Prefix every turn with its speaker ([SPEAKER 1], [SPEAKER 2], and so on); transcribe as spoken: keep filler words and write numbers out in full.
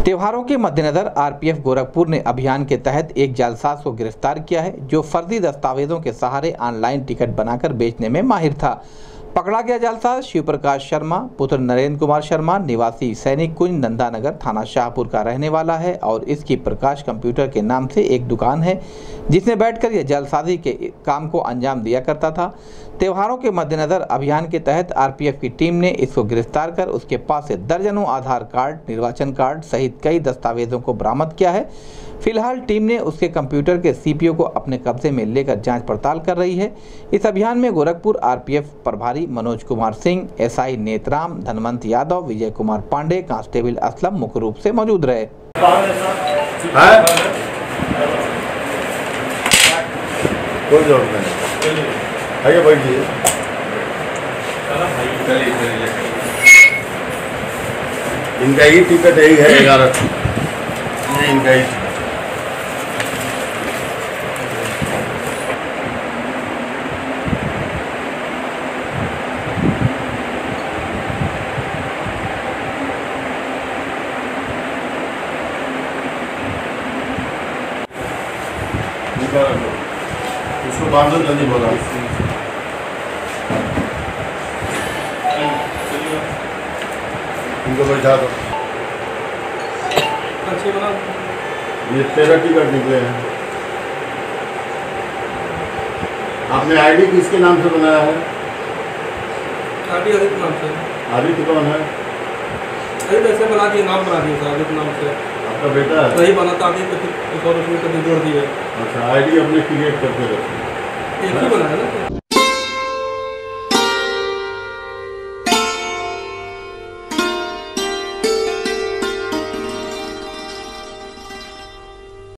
[SPEAKER 1] त्योहारों के मद्देनजर आरपीएफ गोरखपुर ने अभियान के तहत एक जालसाज को गिरफ्तार किया है, जो फर्जी दस्तावेजों के सहारे ऑनलाइन टिकट बनाकर बेचने में माहिर था। पकड़ा गया जालसाज शिव प्रकाश शर्मा पुत्र नरेंद्र कुमार शर्मा निवासी सैनिक कुंज नंदानगर थाना शाहपुर का रहने वाला है और इसकी प्रकाश कंप्यूटर के नाम से एक दुकान है, जिसमें बैठकर यह जालसाजी के काम को अंजाम दिया करता था। त्योहारों के मद्देनजर अभियान के तहत आरपीएफ की टीम ने इसको गिरफ्तार कर उसके पास से दर्जनों आधार कार्ड, निर्वाचन कार्ड सहित कई दस्तावेजों को बरामद किया है। फिलहाल टीम ने उसके कंप्यूटर के सीपीयू को अपने कब्जे में लेकर जांच पड़ताल कर रही है। इस अभियान में गोरखपुर आरपीएफ प्रभारी मनोज कुमार सिंह, एसआई नेतराम, धनवंत यादव, विजय कुमार पांडे, कांस्टेबल असलम मुख्य रूप से मौजूद रहे।
[SPEAKER 2] कोई जरूरत नहीं, आइए बैठिए। इनका ही टिकट यही है ग्यारह, ये इनका ही इसको बांधो जल्दी बोला। इनको बैठा दो। ये तेरह टिकट निकले हैं। आपने आईडी किसके नाम से बनाया है?
[SPEAKER 3] आईडी आदित्य नाम से।
[SPEAKER 2] आदित्य कौन है?
[SPEAKER 3] आदित्य ऐसे बना दिए, नाम बना दिया आदित्य नाम से।
[SPEAKER 2] आपका बेटा है?
[SPEAKER 3] वही बना था आदित्य, तो उसमें कभी जोड़ दिए।
[SPEAKER 2] अच्छा, आईडी अपने क्रिएट करके रखिए।
[SPEAKER 3] एक ही बना है ना।